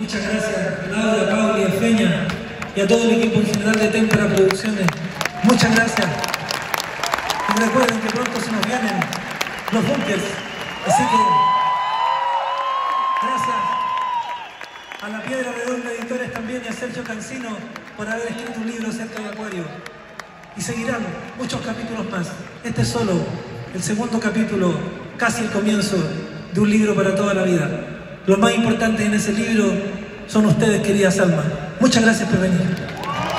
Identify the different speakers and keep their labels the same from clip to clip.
Speaker 1: Muchas gracias a Claudia, Pauli, a Feña y a todo el equipo en general de Témpera Producciones. Muchas gracias. Y recuerden que pronto se nos vienen los bunkers. Así que gracias a La Piedra Redonda Editores también y a Sergio Cancino por haber escrito un libro acerca del acuario. Y seguirán muchos capítulos más. Este es solo el segundo capítulo, casi el comienzo de un libro para toda la vida. Lo más importante en ese libro son ustedes, queridas almas. Muchas gracias por venir.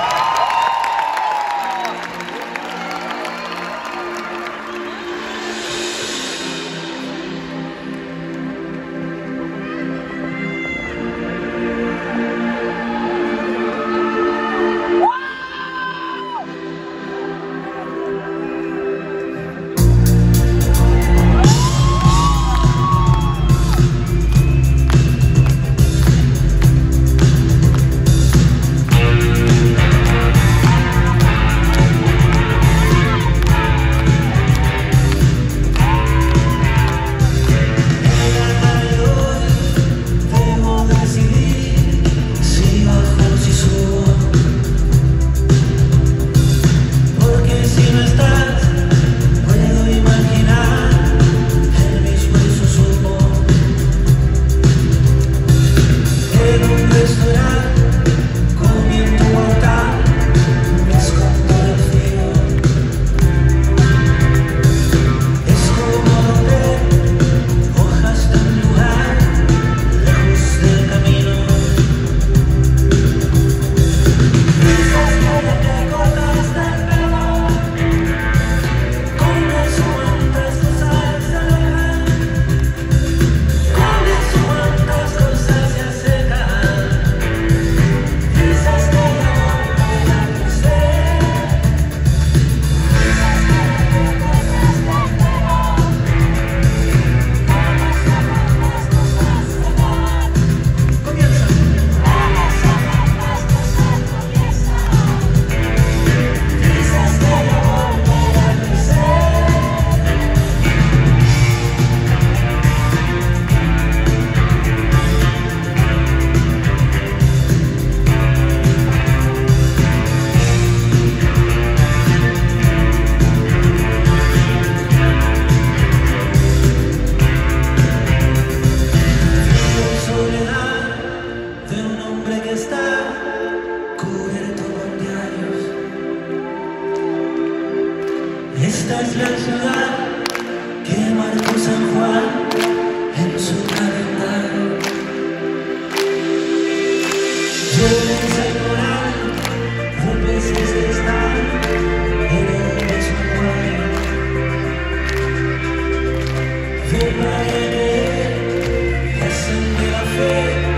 Speaker 1: Esta es la ciudad que marcó San Juan en su calendario. Lluvias de coral, de peces que están en el mismo acuario. De playa que hacen de la fe.